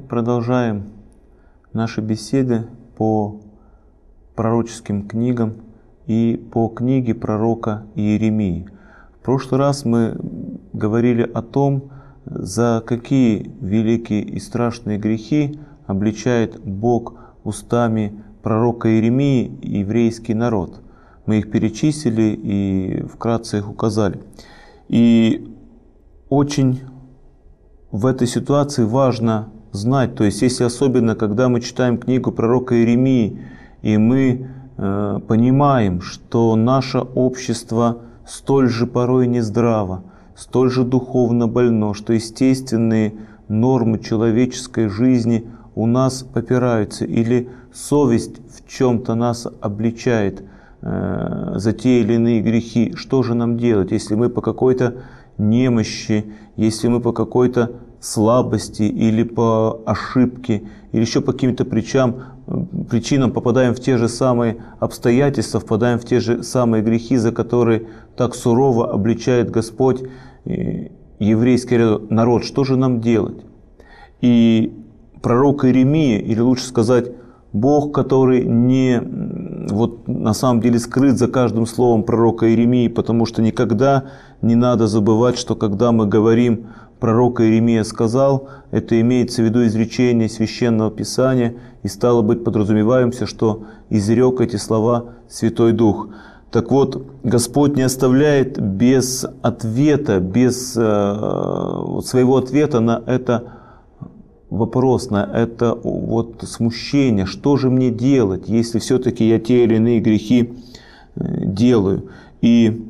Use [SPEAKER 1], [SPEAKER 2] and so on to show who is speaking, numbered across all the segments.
[SPEAKER 1] продолжаем наши беседы по пророческим книгам и по книге пророка Иеремии. В прошлый раз мы говорили о том, за какие великие и страшные грехи обличает Бог устами пророка Иеремии еврейский народ. Мы их перечислили и вкратце их указали. И очень в этой ситуации важно знать, то есть если особенно, когда мы читаем книгу пророка Иеремии, и мы понимаем, что наше общество столь же порой нездраво, столь же духовно больно, что естественные нормы человеческой жизни у нас попираются, или совесть в чем-то нас обличает за те или иные грехи, что же нам делать, если мы по какой-то немощи, если мы по какой-то слабости или по ошибке, или еще по каким-то причинам попадаем в те же самые обстоятельства, впадаем в те же самые грехи, за которые так сурово обличает Господь еврейский народ. Что же нам делать? И пророк Иеремия, или лучше сказать, Бог, который на самом деле скрыт за каждым словом пророка Иеремии, потому что никогда не надо забывать, что когда мы говорим «пророк Иеремия сказал», это имеется в виду изречение Священного Писания, и стало быть подразумеваемся, что изрек эти слова Святой Дух. Так вот, Господь не оставляет без ответа, без своего ответа на это вопрос, на это смущение, что же мне делать, если все-таки я те или иные грехи делаю. И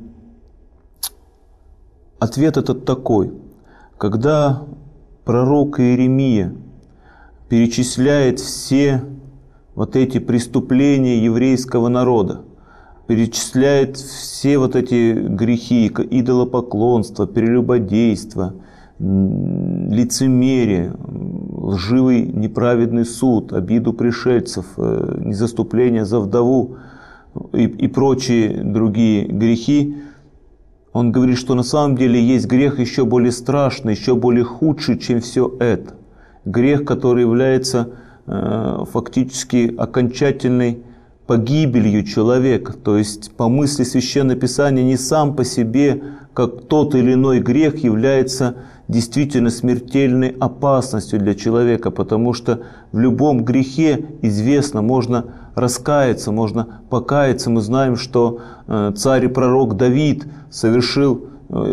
[SPEAKER 1] ответ этот такой: когда пророк Иеремия перечисляет все эти преступления еврейского народа, перечисляет все эти грехи, идолопоклонство, прелюбодейство, лицемерие, лживый неправедный суд, обиду пришельцев, незаступление за вдову и прочие другие грехи, он говорит, что на самом деле есть грех еще более страшный, еще более худший, чем все это. Грех, который является фактически окончательной погибелью человека. То есть, по мысли Священного Писания, не сам по себе, как тот или иной грех, является действительно смертельной опасностью для человека, потому что в любом грехе, известно, можно раскаяться, можно покаяться. Мы знаем, что царь и пророк Давид совершил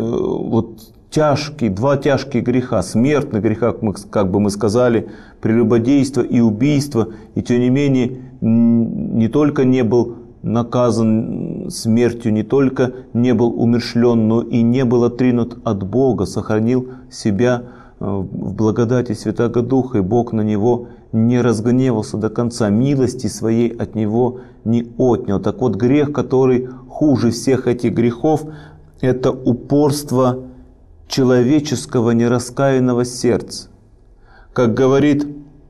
[SPEAKER 1] два тяжких греха, смертных греха, как бы мы сказали, прелюбодейство и убийство, и тем не менее не только не был наказан смертью, не только не был умерщвлен, но и не был отринут от Бога, сохранил себя в благодати Святаго Духа, и Бог на него не разгневался до конца, милости своей от него не отнял. Так вот, грех, который хуже всех этих грехов, это упорство человеческого нераскаянного сердца. Как говорит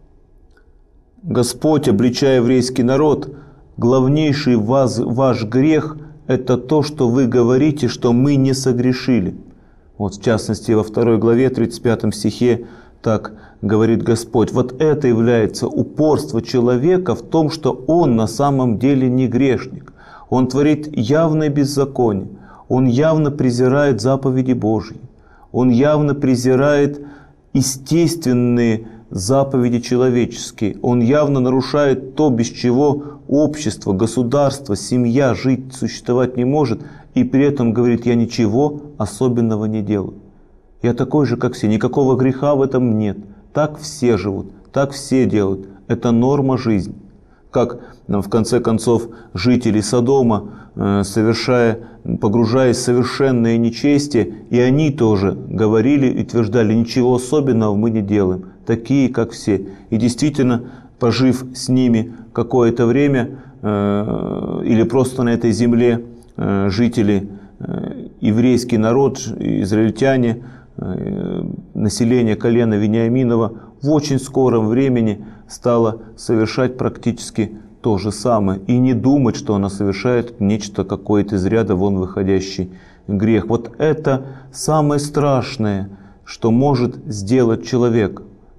[SPEAKER 1] Господь, обличая еврейский народ, главнейший ваш грех – это то, что вы говорите, что мы не согрешили. В частности, во 2 главе 35 стихе так говорит Господь. Это является упорство человека в том, что он на самом деле не грешник. Он творит явное беззаконие, он явно презирает заповеди Божьи, он явно презирает естественные заповеди человеческие. Он явно нарушает то, без чего общество, государство, семья жить, существовать не может. И при этом говорит: я ничего особенного не делаю. Я такой же, как все. Никакого греха в этом нет. Так все живут, так все делают. Это норма жизни. Как в конце концов жители Содома, погружаясь в совершенное нечестие, и они тоже говорили и утверждали: ничего особенного мы не делаем, такие как все. И действительно, пожив с ними какое-то время, или просто на этой земле жители, еврейский народ, израильтяне, население колена Вениаминова в очень скором времени стало совершать практически то же самое. И не думать, что она совершает нечто какое-то из ряда вон выходящий грех. Это самое страшное, что может сделать человек.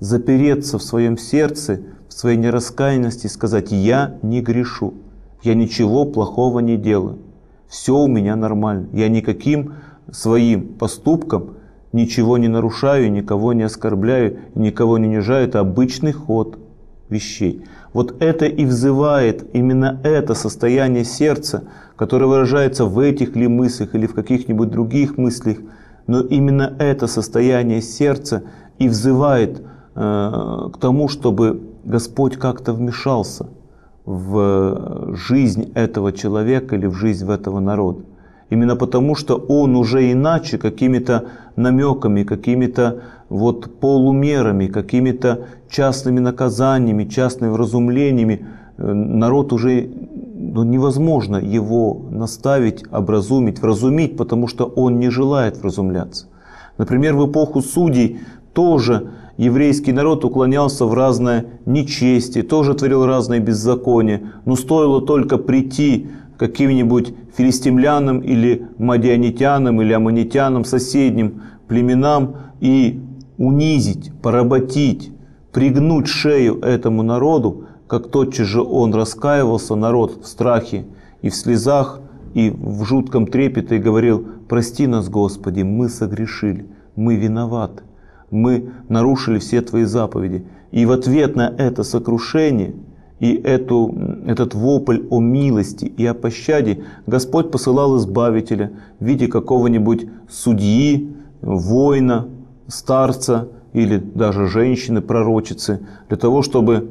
[SPEAKER 1] запереться в своем сердце, в своей нераскаянности и сказать: я не грешу, я ничего плохого не делаю, все у меня нормально, я никаким своим поступком ничего не нарушаю, никого не оскорбляю, никого не унижаю. Это обычный ход вещей. Вот это и взывает именно это состояние сердца, которое выражается в этих ли мыслях или в каких-нибудь других мыслях, но именно это состояние сердца и взывает к тому, чтобы Господь как-то вмешался в жизнь этого человека или в жизнь этого народа. Именно потому, что он уже иначе, какими-то намеками, какими-то вот полумерами, какими-то частными наказаниями, частными вразумлениями, народ уже невозможно его наставить, образумить, вразумить, потому что он не желает вразумляться. Например, в эпоху судей тоже еврейский народ уклонялся в разное нечестие, тоже творил разные беззакония, но стоило только прийти каким-нибудь филистимлянам или мадианитянам или аммонитянам, соседним племенам и унизить, поработить, пригнуть шею этому народу, как тотчас же он раскаивался, народ, в страхе и в слезах, и в жутком трепете, и говорил: прости нас, Господи, мы согрешили, мы виноваты, мы нарушили все Твои заповеди. И в ответ на это сокрушение и этот вопль о милости и о пощаде Господь посылал избавителя в виде какого-нибудь судьи, воина, старца или даже женщины, пророчицы, для того, чтобы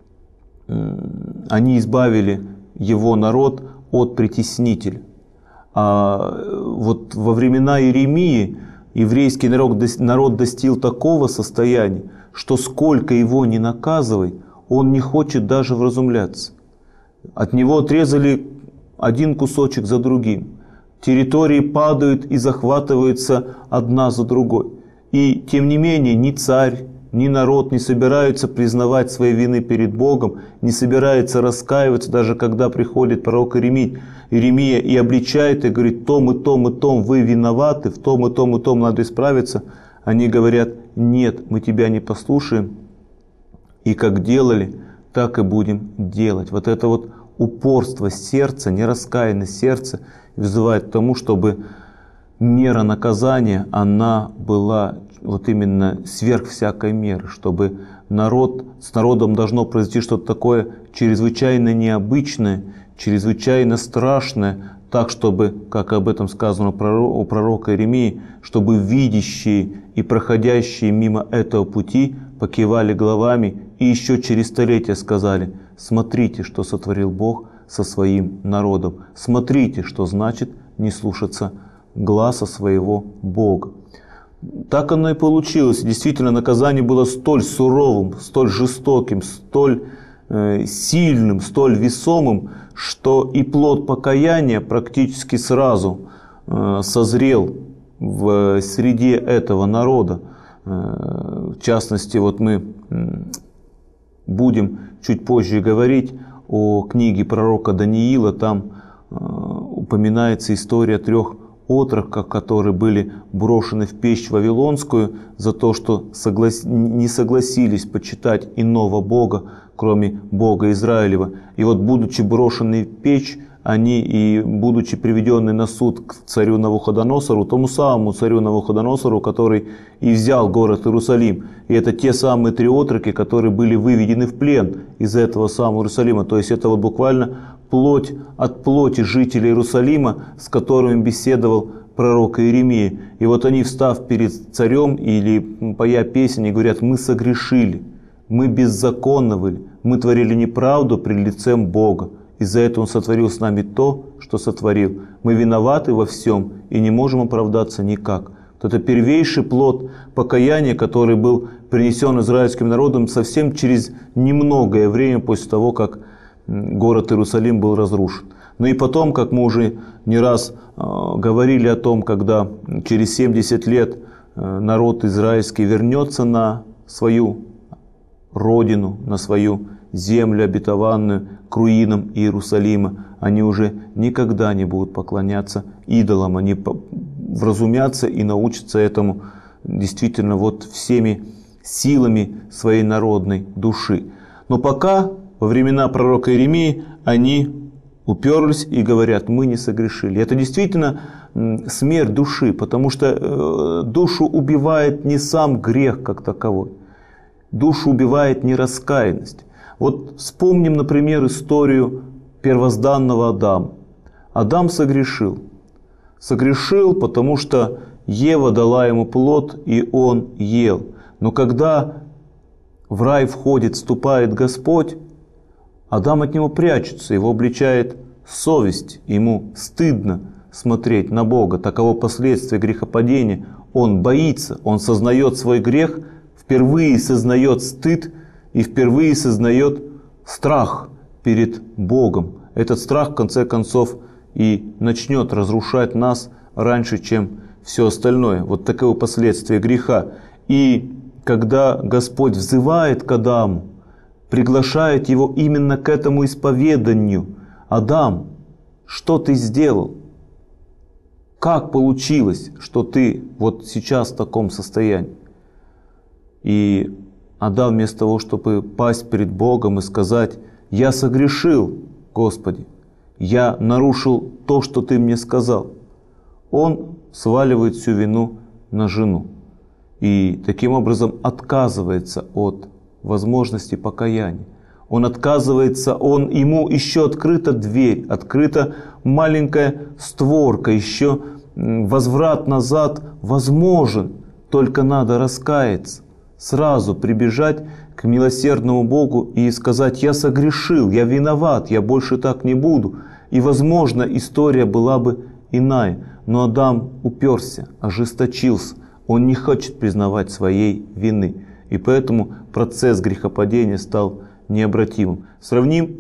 [SPEAKER 1] они избавили его народ от притеснителя. А вот во времена Иеремии еврейский народ достиг такого состояния, что сколько его ни наказывай, он не хочет даже вразумляться. От него отрезали один кусочек за другим. Территории падают и захватываются одна за другой. И тем не менее ни царь, ни народ не собираются признавать свои вины перед Богом, не собираются раскаиваться, даже когда приходит пророк Иеремия и обличает и говорит: том и том и том вы виноваты, в том и том и том надо исправиться. Они говорят: нет, мы тебя не послушаем, и как делали, так и будем делать. Вот это вот упорство сердца, нераскаянность сердца вызывает к тому, чтобы мера наказания, она была вот именно сверх всякой меры, чтобы с народом должно произойти что-то такое чрезвычайно необычное, чрезвычайно страшное, так, чтобы, как об этом сказано у пророка Иеремии, чтобы видящие и проходящие мимо этого пути покивали головами и еще через столетия сказали: смотрите, что сотворил Бог со своим народом, смотрите, что значит не слушаться гласа своего Бога. Так оно и получилось. Действительно, наказание было столь суровым, столь жестоким, столь сильным, столь весомым, что и плод покаяния практически сразу созрел в среде этого народа. В частности, вот мы будем чуть позже говорить о книге пророка Даниила. Там упоминается история 3 отроков, которые были брошены в печь вавилонскую за то, что не согласились почитать иного Бога, кроме Бога Израилева. И вот, будучи брошены в печь, они и будучи приведены на суд к царю Навуходоносору, тому самому царю Навуходоносору, который и взял город Иерусалим. И это те самые 3 отроки, которые были выведены в плен из этого самого Иерусалима. То есть это вот буквально плоть от плоти жителей Иерусалима, с которыми беседовал пророк Иеремия. И вот они, встав перед царем или поя песни, говорят: мы согрешили, мы беззаконновали, мы творили неправду пред лицем Бога. Из-за этого Он сотворил с нами то, что сотворил. Мы виноваты во всем и не можем оправдаться никак. Вот это первейший плод покаяния, который был принесен израильским народом совсем через немногое время после того, как город Иерусалим был разрушен. Ну и потом, как мы уже не раз говорили о том, когда через 70 лет народ израильский вернется на свою родину, на свою землю обетованную, к руинам Иерусалима, они уже никогда не будут поклоняться идолам, они вразумятся и научатся этому действительно вот всеми силами своей народной души. Но пока, во времена пророка Иеремии, они уперлись и говорят: мы не согрешили. Это действительно смерть души, потому что душу убивает не сам грех как таковой. Душу убивает нераскаянность. Вот вспомним, например, историю первозданного Адама. Адам согрешил. Согрешил, потому что Ева дала ему плод, и он ел. Но когда в рай вступает Господь, Адам от него прячется, его обличает совесть, ему стыдно смотреть на Бога. Таково последствие грехопадения. Он боится, он сознает свой грех, впервые сознает стыд и впервые сознает страх перед Богом. Этот страх, в конце концов, и начнет разрушать нас раньше, чем все остальное. Вот таково последствие греха. И когда Господь взывает к Адаму, приглашает его именно к этому исповеданию: Адам, что ты сделал? Как получилось, что ты вот сейчас в таком состоянии? И Адам вместо того, чтобы пасть перед Богом и сказать: я согрешил, Господи, я нарушил то, что ты мне сказал, он сваливает всю вину на жену. И таким образом отказывается от возможности покаяния. Он отказывается, ему еще открыта дверь, открыта маленькая створка, еще возврат назад возможен, только надо раскаяться, сразу прибежать к милосердному Богу и сказать: я согрешил, я виноват, я больше так не буду. И, возможно, история была бы иная. Но Адам уперся, ожесточился, он не хочет признавать своей вины. И поэтому процесс грехопадения стал необратимым. Сравним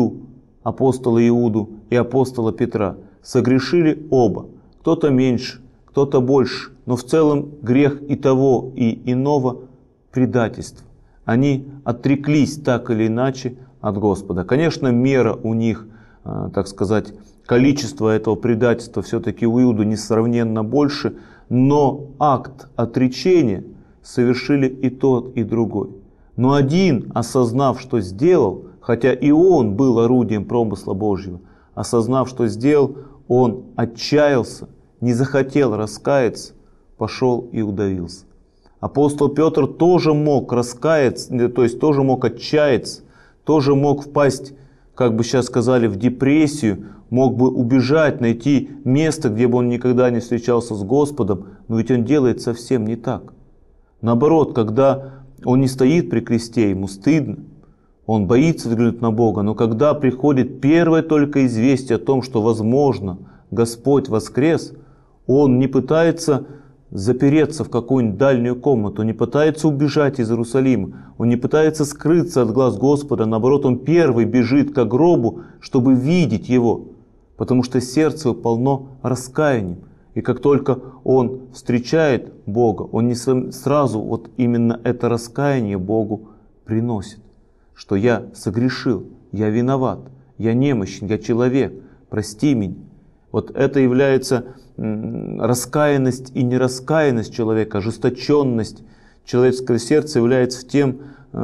[SPEAKER 1] апостола Иуду и апостола Петра. Согрешили оба. Кто-то меньше, кто-то больше. Но в целом грех и того, и иного – предательство. Они отреклись так или иначе от Господа. Конечно, мера у них, так сказать, количество этого предательства все-таки у Иуды несравненно больше. Но акт отречения совершили и тот, и другой. Но один, осознав, что сделал, хотя и он был орудием промысла Божьего, осознав, что сделал, он отчаялся, не захотел раскаяться, пошел и удавился. Апостол Петр тоже мог раскаяться, то есть тоже мог отчаяться, тоже мог впасть, как бы сейчас сказали, в депрессию, мог бы убежать, найти место, где бы он никогда не встречался с Господом, но ведь он делает совсем не так. Наоборот, когда он не стоит при кресте, ему стыдно, он боится взглянуть на Бога, но когда приходит первое только известие о том, что, возможно, Господь воскрес, он не пытается запереться в какую-нибудь дальнюю комнату, не пытается убежать из Иерусалима, он не пытается скрыться от глаз Господа, наоборот, он первый бежит к гробу, чтобы видеть его, потому что сердце его полно раскаянием. И как только он встречает Бога, он не сразу вот именно это раскаяние Богу приносит, что я согрешил, я виноват, я немощен, я человек, прости меня. Вот это является раскаянность и нераскаянность человека, ожесточенность человеческого сердца является тем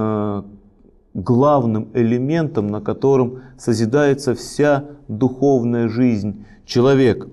[SPEAKER 1] главным элементом, на котором созидается вся духовная жизнь человека.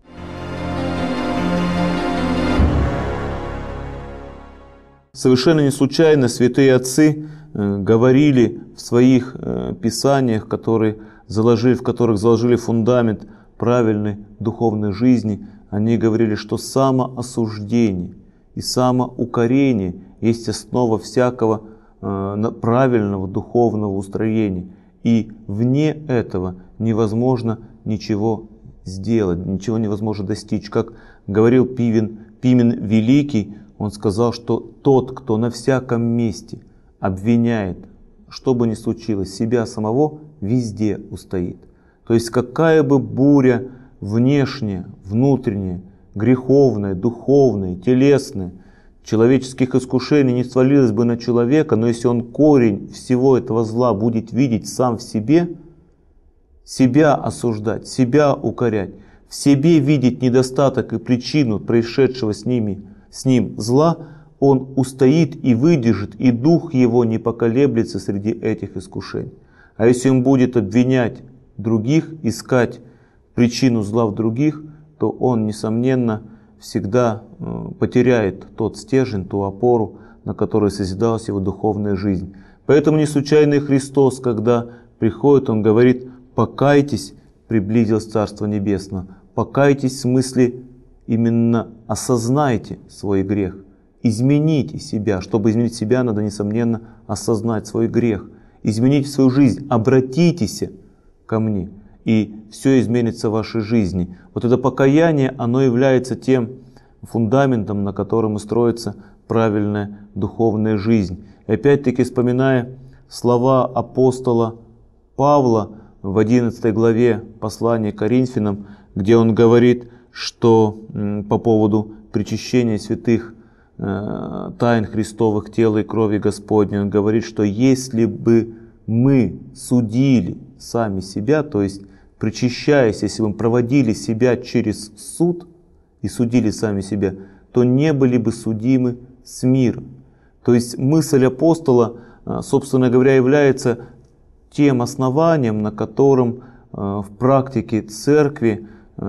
[SPEAKER 1] Совершенно не случайно святые отцы говорили в своих писаниях, в которых заложили фундамент правильной духовной жизни, они говорили, что самоосуждение и самоукорение есть основа всякого правильного духовного устроения. И вне этого невозможно ничего сделать, ничего невозможно достичь. Как говорил Пимен Великий, он сказал, что тот, кто на всяком месте обвиняет, что бы ни случилось, себя самого, везде устоит. То есть какая бы буря внешняя, внутренняя, греховная, духовная, телесная, человеческих искушений не свалилась бы на человека, но если он корень всего этого зла будет видеть сам в себе, себя осуждать, себя укорять, в себе видеть недостаток и причину происшедшего с ним зла, он устоит и выдержит, и дух его не поколеблется среди этих искушений. А если он будет обвинять других, искать причину зла в других, то он, несомненно, всегда потеряет тот стержень, ту опору, на которой созидалась его духовная жизнь. Поэтому не случайно и Христос, когда приходит, он говорит: покайтесь, приблизилось Царство Небесное. Покайтесь в смысле именно осознайте свой грех, измените себя. Чтобы изменить себя, надо, несомненно, осознать свой грех, измените свою жизнь, обратитесь ко мне, и все изменится в вашей жизни. Вот это покаяние, оно является тем фундаментом, на котором и строится правильная духовная жизнь. И опять-таки, вспоминая слова апостола Павла в 11 главе послания к Коринфянам, где он говорит, что по поводу причащения святых тайн Христовых тела и крови Господней, он говорит, что если бы мы судили сами себя, то есть причащаясь, если бы мы проводили себя через суд и судили сами себя, то не были бы судимы с миром. То есть мысль апостола, собственно говоря, является тем основанием, на котором в практике церкви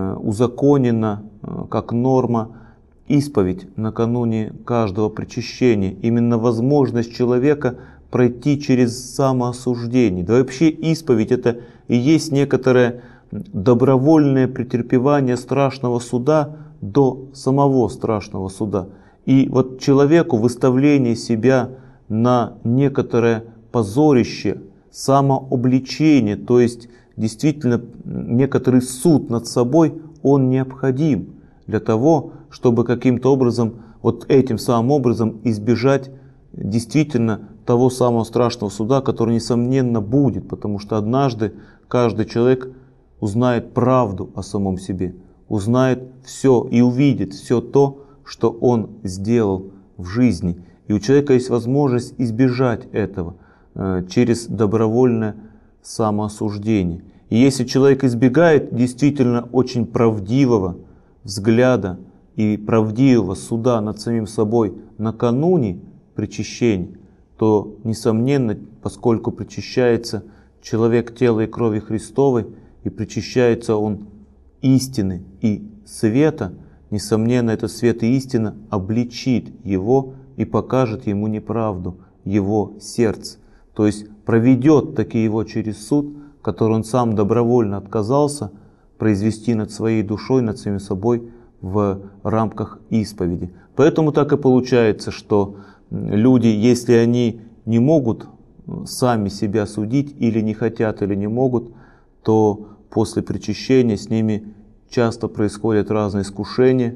[SPEAKER 1] узаконена как норма исповедь накануне каждого причащения. Именно возможность человека пройти через самоосуждение. Да вообще исповедь — это и есть некоторое добровольное претерпевание страшного суда до самого страшного суда. И вот человеку выставление себя на некоторое позорище, самообличение, то есть действительно некоторый суд над собой, он необходим для того, чтобы каким-то образом, вот этим самым образом избежать действительно того самого страшного суда, который несомненно будет, потому что однажды каждый человек узнает правду о самом себе, узнает все и увидит все то, что он сделал в жизни. И у человека есть возможность избежать этого через добровольное самоосуждение. И если человек избегает действительно очень правдивого взгляда и правдивого суда над самим собой накануне причащения, то, несомненно, поскольку причащается человек тела и крови Христовой, и причащается он истины и света, несомненно, этот свет и истина обличит его и покажет ему неправду, его сердце. То есть проведет таки его через суд, который он сам добровольно отказался произвести над своей душой, над самим собой в рамках исповеди. Поэтому так и получается, что люди, если они не могут сами себя судить, или не хотят, или не могут, то после причащения с ними часто происходят разные искушения,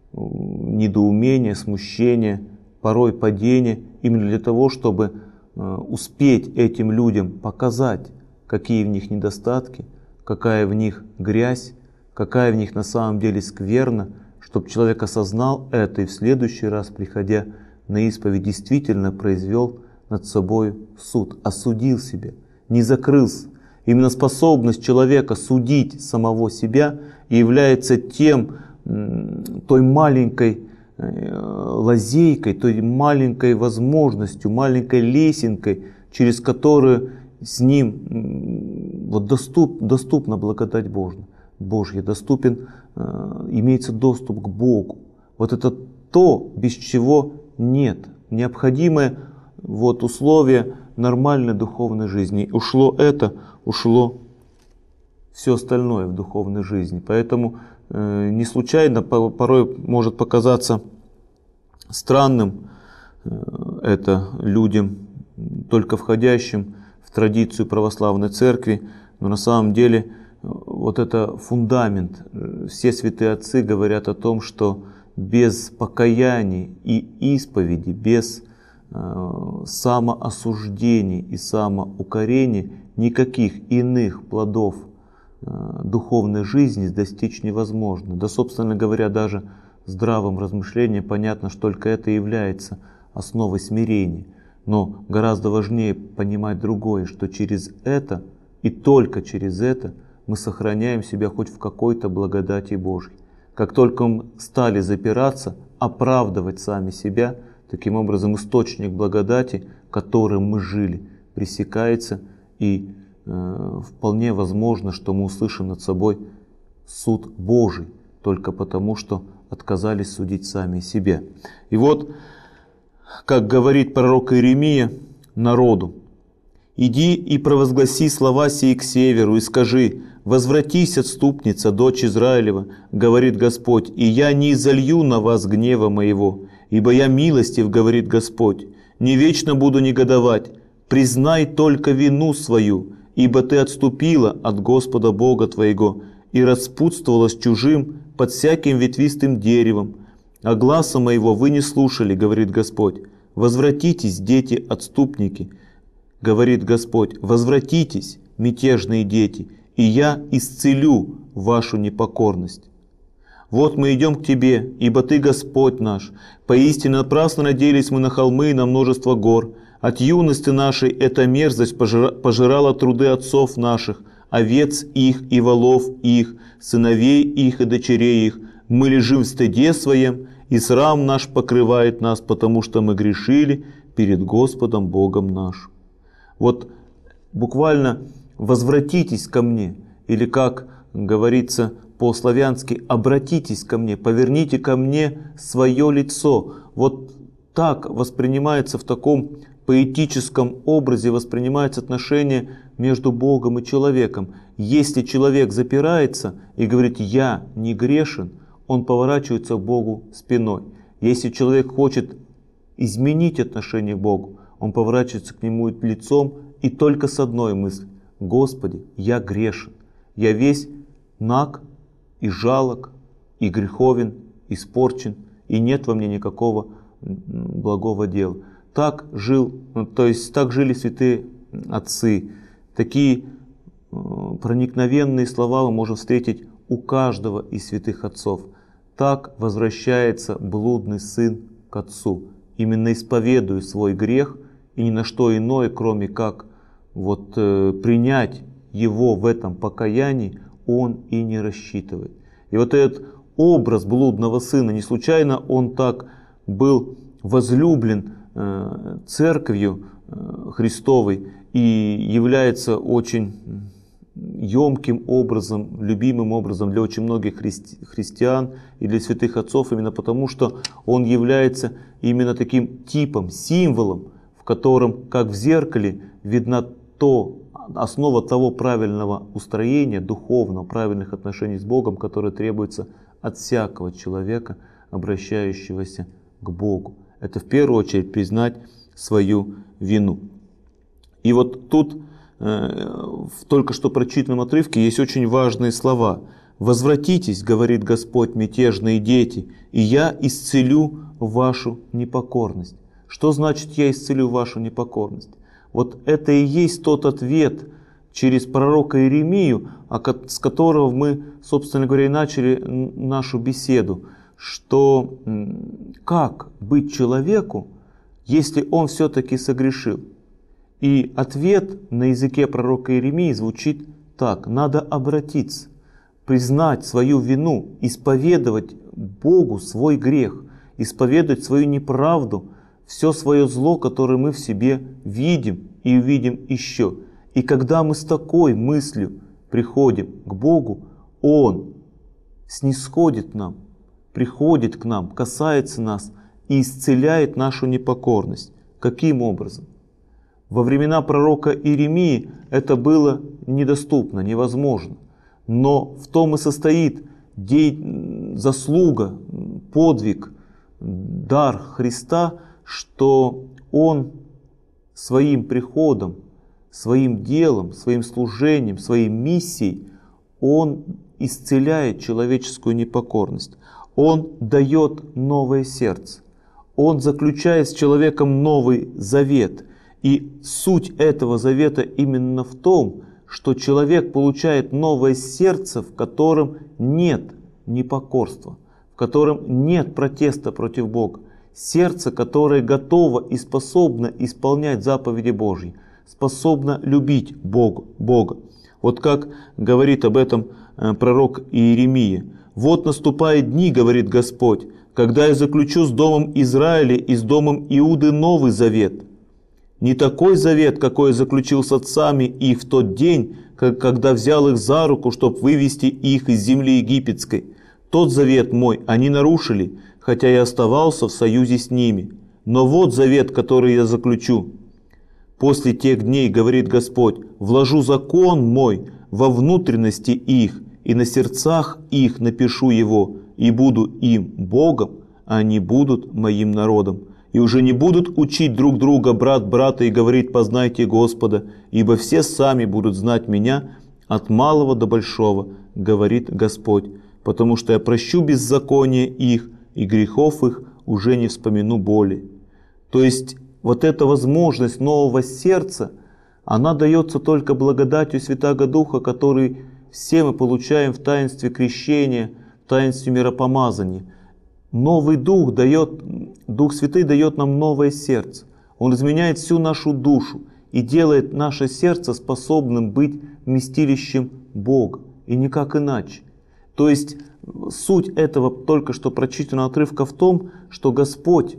[SPEAKER 1] недоумения, смущения, порой падения, именно для того, чтобы успеть этим людям показать, какие в них недостатки, какая в них грязь, какая в них на самом деле скверна, чтобы человек осознал это и в следующий раз, приходя на исповедь, действительно произвел над собой суд, осудил себя, не закрылся. Именно способность человека судить самого себя и является той маленькой лазейкой, той маленькой возможностью, маленькой лесенкой, через которую с ним доступна благодать Божья, доступен, имеется доступ к Богу. Вот это то, без чего нет. Необходимое условие нормальной духовной жизни. Ушло все остальное в духовной жизни. Поэтому не случайно порой может показаться странным это людям, только входящим в традицию православной церкви, но на самом деле вот это фундамент. Все святые отцы говорят о том, что без покаяния и исповеди, без самоосуждений и самоукорения никаких иных плодов духовной жизни достичь невозможно. Да, собственно говоря, даже здравым размышлением понятно, что только это и является основой смирения. Но гораздо важнее понимать другое, что через это и только через это мы сохраняем себя хоть в какой-то благодати Божьей. Как только мы стали запираться, оправдывать сами себя, Таким образом, источник благодати, которым мы жили, пресекается, и вполне возможно, что мы услышим над собой суд Божий, только потому, что отказались судить сами себя. И вот, как говорит пророк Иеремия народу: «Иди и провозгласи слова сии к северу, и скажи: возвратись, отступница, дочь Израилева, говорит Господь, и я не изолью на вас гнева моего, ибо я милостив, говорит Господь, не вечно буду негодовать, признай только вину свою, ибо ты отступила от Господа Бога твоего и распутствовала с чужим под всяким ветвистым деревом, а гласа моего вы не слушали, говорит Господь. Возвратитесь, дети отступники, говорит Господь, возвратитесь, мятежные дети, и я исцелю вашу непокорность. Вот мы идем к Тебе, ибо Ты Господь наш. Поистине напрасно надеялись мы на холмы и на множество гор. От юности нашей эта мерзость пожирала труды отцов наших, овец их и волов их, сыновей их и дочерей их. Мы лежим в стыде своем, и срам наш покрывает нас, потому что мы грешили перед Господом Богом нашим». Вот буквально «возвратитесь ко мне», или, как говорится по-славянски, «обратитесь ко мне, поверните ко мне свое лицо». Вот так воспринимается, в таком поэтическом образе воспринимается отношение между Богом и человеком. Если человек запирается и говорит «я не грешен», он поворачивается к Богу спиной. Если человек хочет изменить отношение к Богу, он поворачивается к Нему лицом и только с одной мыслью: «Господи, я грешен, я весь наг и жалок, и греховен, испорчен, и нет во мне никакого благого дела». Так так жили святые отцы. Такие проникновенные слова мы можем встретить у каждого из святых отцов. Так возвращается блудный сын к отцу, именно исповедуя свой грех, и ни на что иное, кроме как принять его в этом покаянии, он и не рассчитывает. И вот этот образ блудного сына, не случайно он так был возлюблен Церковью Христовой и является очень емким образом, любимым образом для очень многих христиан и для святых отцов, именно потому, что он является именно таким типом, символом, в котором, как в зеркале, видна основа того правильного устроения, духовного, правильных отношений с Богом, которое требуется от всякого человека, обращающегося к Богу. Это в первую очередь признать свою вину. И вот тут в только что прочитанном отрывке есть очень важные слова. «Возвратитесь, говорит Господь, мятежные дети, и я исцелю вашу непокорность». Что значит «я исцелю вашу непокорность»? Вот это и есть тот ответ через пророка Иеремию, с которого мы, собственно говоря, и начали нашу беседу, что как быть человеку, если он все-таки согрешил. И ответ на языке пророка Иеремии звучит так: надо обратиться, признать свою вину, исповедовать Богу свой грех, исповедовать свою неправду, все свое зло, которое мы в себе видим и увидим еще. И когда мы с такой мыслью приходим к Богу, Он снисходит нам, приходит к нам, касается нас и исцеляет нашу непокорность. Каким образом? Во времена пророка Иеремии это было недоступно, невозможно. Но в том и состоит заслуга, подвиг, дар Христа, что Он своим приходом, своим делом, своим служением, своей миссией, Он исцеляет человеческую непокорность. Он дает новое сердце. Он заключает с человеком новый завет. И суть этого завета именно в том, что человек получает новое сердце, в котором нет непокорства, в котором нет протеста против Бога. Сердце, которое готово и способно исполнять заповеди Божьи, способно любить Бога. Вот как говорит об этом пророк Иеремия. «Вот наступают дни, говорит Господь, когда я заключу с домом Израиля и с домом Иуды новый завет. Не такой завет, какой я заключил с отцами их в тот день, когда взял их за руку, чтобы вывести их из земли египетской. Тот завет мой они нарушили, хотя я оставался в союзе с ними. Но вот завет, который я заключу. После тех дней, говорит Господь, вложу закон мой во внутренности их, и на сердцах их напишу его, и буду им Богом, а они будут моим народом. И уже не будут учить друг друга брат брата и говорить: познайте Господа, ибо все сами будут знать меня от малого до большого, говорит Господь, потому что я прощу беззаконие их, и грехов их уже не вспомину более. То есть вот эта возможность нового сердца, она дается только благодатью Святаго Духа, который все мы получаем в таинстве крещения, в таинстве миропомазания. Новый Дух Дух Святый дает нам новое сердце. Он изменяет всю нашу душу и делает наше сердце способным быть вместилищем Бога, и никак иначе. То есть суть этого только что прочитанного отрывка в том, что Господь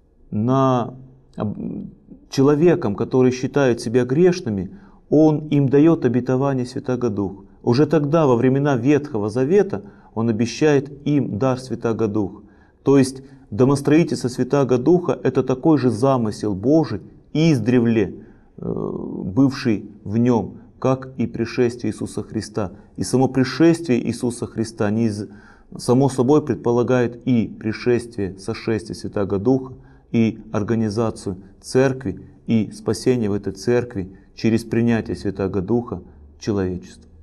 [SPEAKER 1] человекам, которые считают себя грешными, Он им дает обетование Святаго Духа. Уже тогда, во времена Ветхого Завета, Он обещает им дар Святаго Духа. То есть домостроительство Святаго Духа — это такой же замысел Божий, издревле бывший в нем, как и пришествие Иисуса Христа. И само пришествие Иисуса Христа само собой предполагает и пришествие, сошествие Святаго Духа, и организацию церкви, и спасение в этой церкви через принятие Святаго Духа человечества.